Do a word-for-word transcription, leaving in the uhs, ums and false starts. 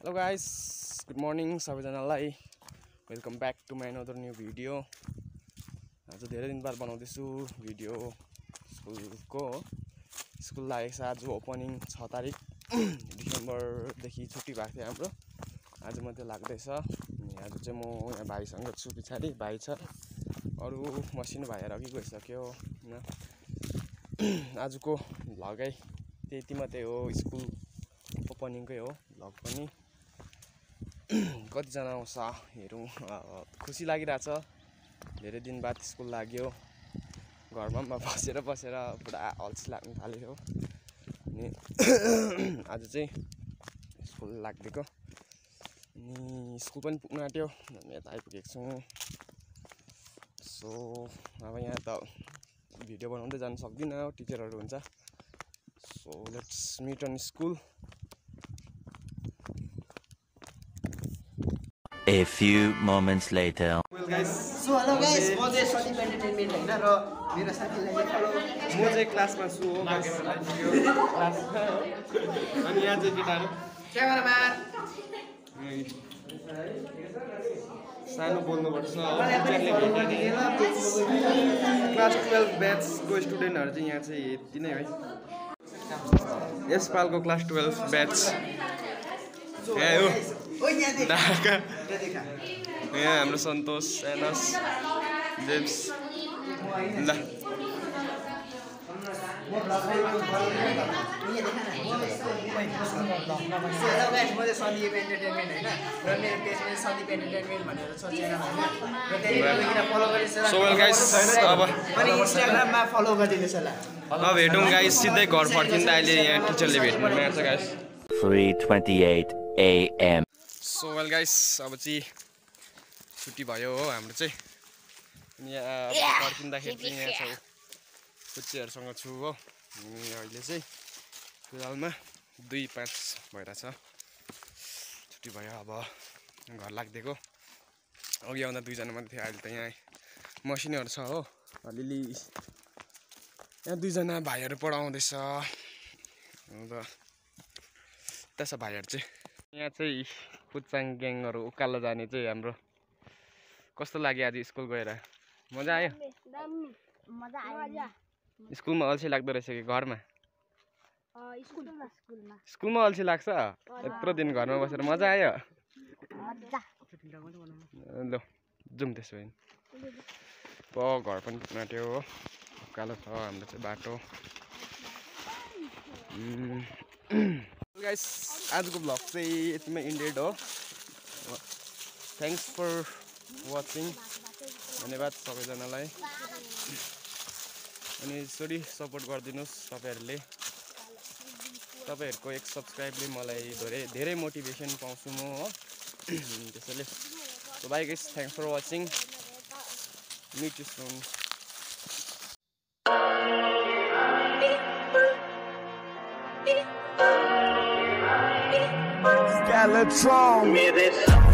Hello guys, good morning सबैजनालाई welcome back to my another new video. आज धेरै दिन बाद बनाउँदैछु भिडियो। स्कुलको स्कुल लागेको छ। आज ओपनिङ छ तारिक डिसेम्बरदेखि छुट्टी भएको थियो हाम्रो। आज मात्रै लाग्दैछ। अनि आज चाहिँ म यहाँ भाइसँग छु, पछाडि भाइ छ, अरू मसिनो भाइहरू अघि गइसक्यो हैन। आजको भ्लगै त्यति मात्रै हो, स्कुल ओपनिङकै हो भ्लग पनि। कतिजना आउँछ हेरौँ। खुसी लागिरहेछ, धेरै दिन बाद स्कुल लाग्यो। घरमा बसेर बसेर पुरा अल्छी लाग्न थाल्यो। अनि आज चाहिँ स्कुल लाग्दिएको। अनि स्कुल पनि पुग्न आँट्यो, हामी यता आइपुगेको छौँ। सो अब यहाँ त भिडियो बनाउँदै जानु सक्दिनँ, टिचरहरू हुन्छ। So let's meet on school. A few moments later. Well guys, so hello guys, म चाहिँ सदीप एन्टरटेनमेन्ट हैन र मेरो साथीलाई फलो। म चाहिँ क्लासमा छु हो, क्लासमा हो। अनि यहाँ चाहिँ केटाहरू क्यामेराम्यान सानो बोल्नुपर्छ। क्लास ट्वेल्भ ब्याचको स्टुडेन्टहरू चाहिँ यहाँ चाहिँ यति नै है। यसपालको क्लास ट्वेल्भ ब्याच यहाँ हो ढाका। यहाँ हाम्रो सन्तोष, एनस, जेम्स। ल हेलो गाइस, म चाहिँ सदीप एन्टरटेनमेन्ट हैन र मेरो पेज पनि सदीप एन्टरटेनमेन्ट भनेर छ च्यानल हैन र त्यही भएर फलो गरिदिनुस्। सो वेल गाइस, अब अनि इन्स्टाग्राममा फलो गरिदिनुस् होला। अब भेटौँ गाइस, सिधै घर फर्किँदा अहिले यहाँ टिचरले भेट्नु मार्छ guys. three twenty-eight a m so well guys, अब चाहिँ छुट्टी भयो हो हाम्रो चाहिँ। अनि यहाँ फर्किँदाखेरि चाहिँ यहाँ छौँ, कुच्चीहरूसँग छु हो। अनि अहिले चाहिँ फिलहालमा दुई पाँच भइरहेछ, छुट्टी भयो। अब घर लाग्दिएको। अघि आउँदा दुईजना मात्रै थियो, अहिले त यहाँ मसिनहरू छ हो अलिअलि। यहाँ दुईजना भाइहरू पढाउँदैछ। अन्त त्यस भाइहरू चाहिँ यहाँ चाहिँ पुच्चाङ ग्याङहरू उकालो जाने चाहिँ हाम्रो। कस्तो लाग्यो आज स्कुल गएर? मजा आयो? मजा आयो। स्कुलमा अल्छी लाग्दो रहेछ कि घरमा? स्कुलमा स्कुलमा अल्छी लाग्छ? यत्रो दिन घरमा बसेर मजा आयो? ल जाउँ त्यसो भने। अब घर पनि पुग्न आँट्यो हो, उकालो छ हाम्रो चाहिँ बाटो। गाइस, आजको भ्लग चाहिँ यतिमै इन्डेड हो। थ्याङ्क्स फर वाचिङ, धन्यवाद सबैजनालाई। अनि यसरी सपोर्ट गरिदिनुहोस् तपाईँहरूले। तपाईँहरूको एक सब्सक्राइबले मलाई धेरै धेरै मोटिभेसन पाउँछु म हो। त्यसैले so bye guys, thanks for watching, meet you soon. Skeletron.